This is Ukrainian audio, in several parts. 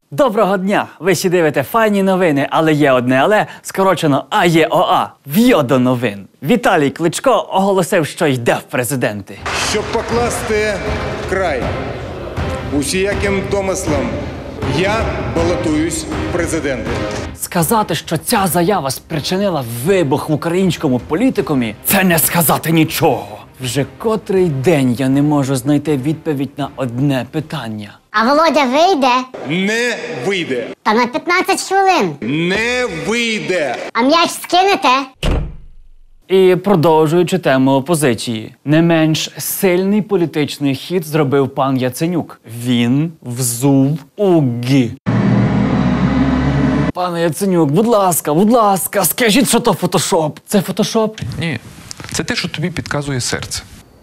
Доброго дня! Ви ще дивите файні новини, але є одне але, скорочено АЄОА. В'йо до новин. Віталій Кличко оголосив, що йде в президенти. Щоб покласти край усіяким домислам, я балотуюсь в президенти. Сказати, що ця заява спричинила вибух в українському політикумі, це не сказати нічого. Вже котрий день я не можу знайти відповідь на одне питання. А Володя вийде? Не вийде. Та на 15 хвилин. Не вийде. А м'яч скинете? І продовжуючи тему опозиції, не менш сильний політичний хід зробив пан Яценюк. Він взув уги. Пане Яценюк, будь ласка, скажіть, що то фотошоп. Це фотошоп? Ні, це те, що тобі підказує серце.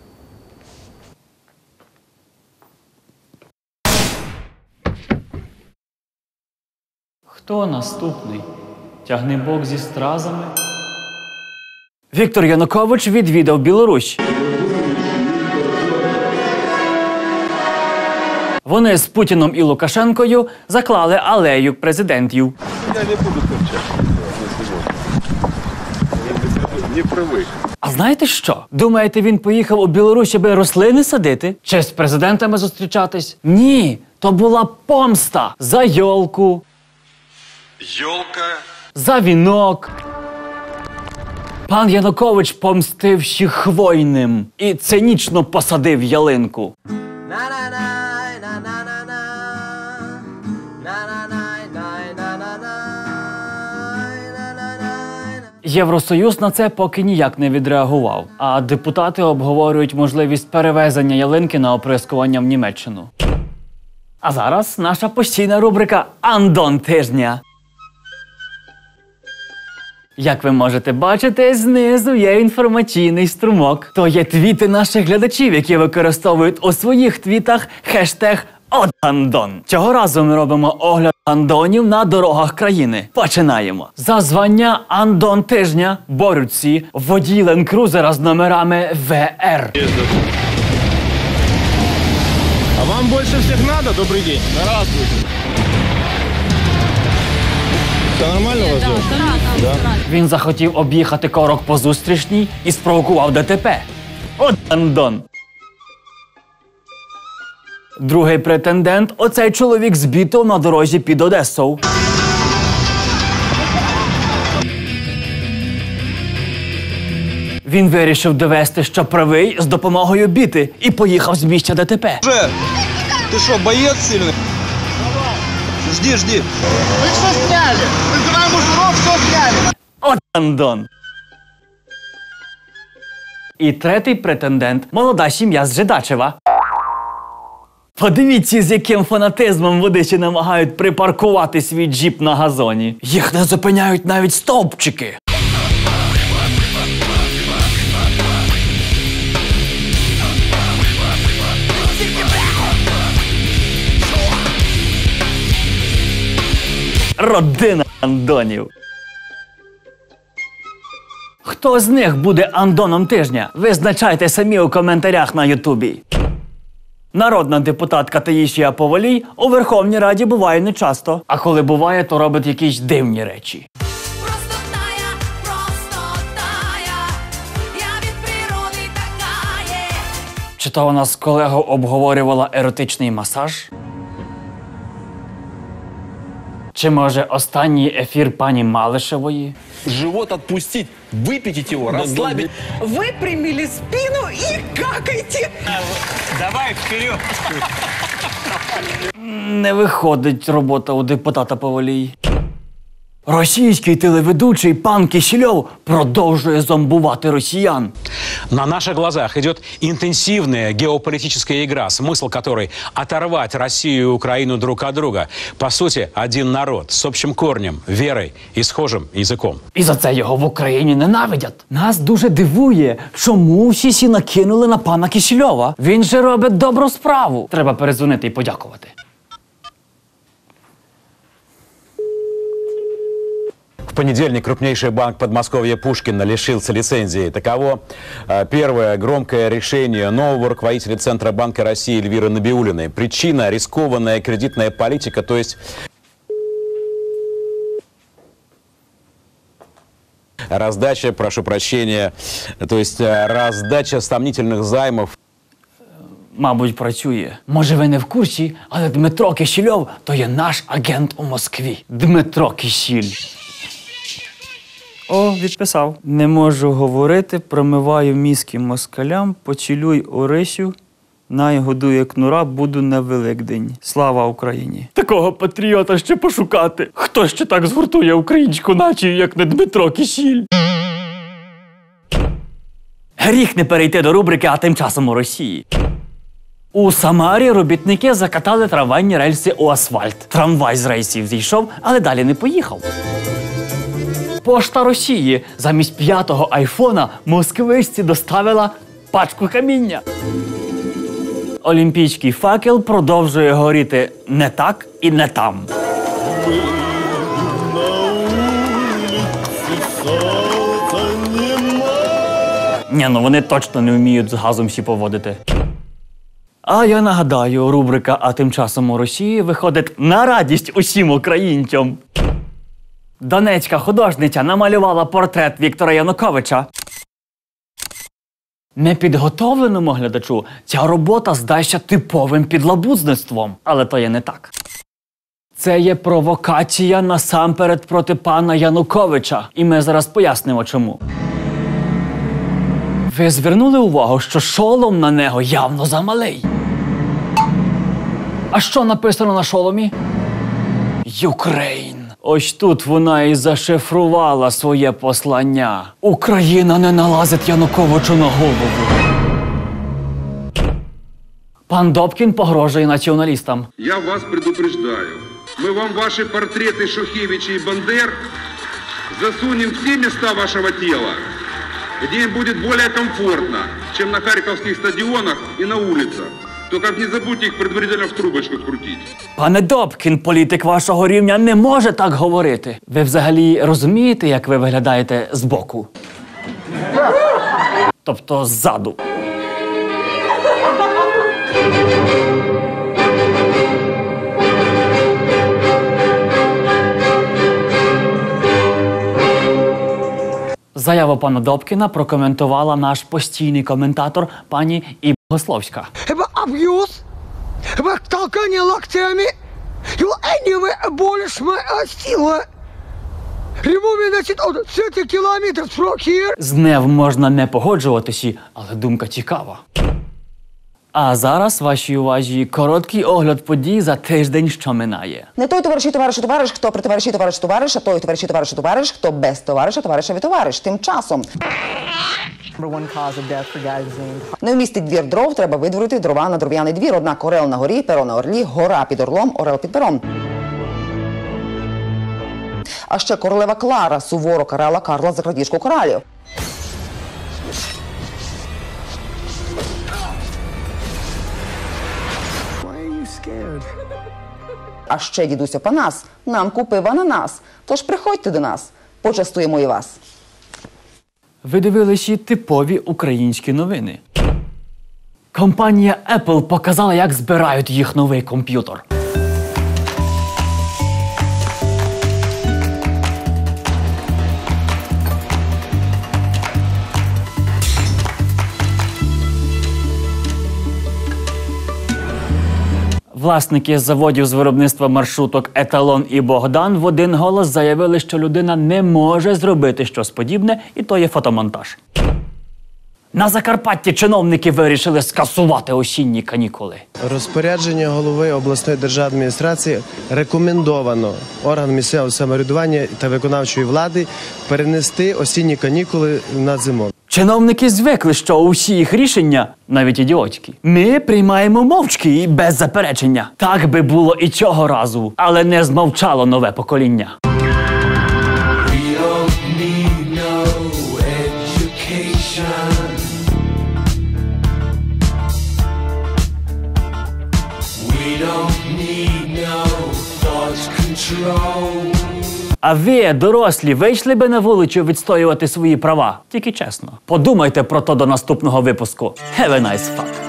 Хто наступний? Тягнебок зі стразами? Віктор Янукович відвідав Білорусь. Вони з Путіном і Лукашенкою заклали алею президентів. Я не буду торчать, не привик. А знаєте що? Думаєте, він поїхав у Білорусь, аби рослини садити? Чи з президентами зустрічатись? Ні, то була помста за йолку, Йолка. за вінок. Пан Янукович помстивши хвойним і цинічно посадив ялинку. Євросоюз на це поки ніяк не відреагував, а депутати обговорюють можливість перевезення ялинки на оприскування в Німеччину. А зараз наша постійна рубрика «Андон тижня». Як ви можете бачити, знизу є інформаційний струмок. То є твіти наших глядачів, які використовують у своїх твітах хештег «ОДАНДОН». Цього разу ми робимо огляд андонів на дорогах країни. Починаємо. За звання «Андон тижня» борються водій ленд-крузера з номерами ВР. А вам больше всех надо? Добрый день. Здравствуйте. Все нормально у вас? Да. Він захотів об'їхати корок по зустрічній і спровокував ДТП. От андон. Другий претендент – оцей чоловік з бітом на дорозі під Одесою. Він вирішив довести, що правий з допомогою біти і поїхав з місця ДТП. Ты что, боец сильный? Жди, жди. Вы все сняли. Вызываем мужиков, все сняли. От андон. І третій претендент – молода сім'я з Жидачева. Подивіться, з яким фанатизмом водичі намагають припаркувати свій джіп на газоні. Їх не зупиняють навіть стовпчики. Родина андонів. Хто з них буде андоном тижня? Визначайте самі у коментарях на Ютубі. Народна депутатка Таїсія Повалій у Верховній Раді буває нечасто. А коли буває, то робить якісь дивні речі. Просто тая, я від природи така є. Чи то вона з колегою обговорювала еротичний масаж? Чи може останній ефір пані Малишевої? Живот отпустить, выпятить его, расслабить. Выпрямили спину и какайте. Давай вперед. Не виходить робота у депутата Повалій. Російський телеведучий пан Кисельов продовжує зомбувати росіян. На наших глазах идет интенсивная геополитическая игра, смысл которой – оторвать Россию и Украину друг от друга. По сути, один народ с общим корнем, верой и схожим языком. І за це його в Україні ненавидять. Нас дуже дивує, чому всі накинули на пана Кисельова. Він же робить добру справу. Треба перезвонити і подякувати. В понедельник крупнейший банк Подмосковья Пушкина лишился лицензии. Таково первое громкое решение нового руководителя Центробанка России Эльвиры Набиуллиной. Причина – рискованная кредитная политика, то есть раздача, прошу прощения, то есть раздача сомнительных займов. Мабуть, працює. Може, ви не в курсі, але Дмитро Кишельов – то є наш агент у Москві. Дмитро Кишіль. О, відписав. Не можу говорити, промиваю мізки москалям, поцілюй Орисю, най годує кнура, буду на Великдень. Слава Україні. Такого патріота ще пошукати. Хто ще так згуртує українську націю, як не Дмитро Кишіль? Гріх не перейти до рубрики «А тим часом у Росії». У Самарі робітники закатали трамвайні рельси у асфальт. Трамвай з рейсів зійшов, але далі не поїхав. Пошта Росії замість 5-го айфона москвичці доставила пачку каміння. Олімпійський факел продовжує горіти не так і не там. Ні, ну вони точно не вміють з газом всі поводити. А я нагадаю, рубрика «А тим часом у Росії» виходить на радість усім українцям. Донецька художниця намалювала портрет Віктора Януковича. Непідготовленому глядачу ця робота здасться типовим підлабузництвом. Але то є не так. Це є провокація насамперед проти пана Януковича. І ми зараз пояснимо, чому. Ви звернули увагу, що шолом на нього явно замалий? А що написано на шоломі? Юкрейн. Ось тут вона і зашифрувала своє послання. Україна не налазить Януковичу на голову. Пан Добкін погрожує націоналістам. Я вас предупреждаю. Мы вам ваши портреты Шухевича и Бандер засунем в те места вашего тела, где им будет более комфортно, чем на харьковских стадионах и на улицах. Только не забудьте их предварительно в трубочку крутить. Пане Добкін, політик вашого рівня не може так говорити. Ви взагалі розумієте, як ви виглядаєте збоку? Тобто ззаду. Заяву пана Добкіна прокоментувала наш постійний коментатор пані І. Богословська. Аб'юз, толкання локтями, больше сила. З НЕВ можна не погоджуватися, але думка цікава. А зараз вашій увазі короткий огляд подій за тиждень, що минає. Не той товариш, хто при товариша, той товариш, хто без товаришеві товариш. Тим часом не вмістить двір дров, треба видворити дрова на дров'яний двір. Однак орел на горі, перо на орлі, гора під орлом, орел під пером. А ще королева Клара суворо карала Карла за крадіжку коралів. А ще дідусь Опанас нам купив ананас. Тож приходьте до нас, почастуємо і вас. Ви дивилися типові українські новини. Компанія Apple показала, як збирають їх новий комп'ютер. Власники заводів з виробництва маршруток «Еталон» і «Богдан» в один голос заявили, що людина не може зробити щось подібне, і то є фотомонтаж. На Закарпатті чиновники вирішили скасувати осінні канікули. Розпорядження голови обласної державної адміністрації рекомендовано органам місцевого самоврядування та виконавчої влади перенести осінні канікули на зиму. Чиновники звикли, що усі їх рішення, навіть ідіотські, ми приймаємо мовчки і без заперечення. Так би було і цього разу, але не змовчало нове покоління. А ви, дорослі, вийшли би на вулицю відстоювати свої права? Тільки чесно. Подумайте про то до наступного випуску. Have a nice fuck.